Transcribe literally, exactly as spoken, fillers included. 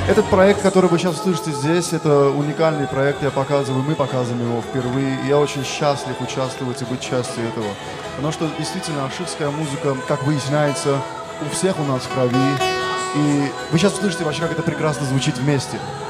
Этот проект, который вы сейчас услышите здесь, это уникальный проект, я показываю, мы показываем его впервые, и я очень счастлив участвовать и быть частью этого. Потому что действительно ашитская музыка, как выясняется, у всех у нас в крови, и вы сейчас услышите вообще, как это прекрасно звучит вместе.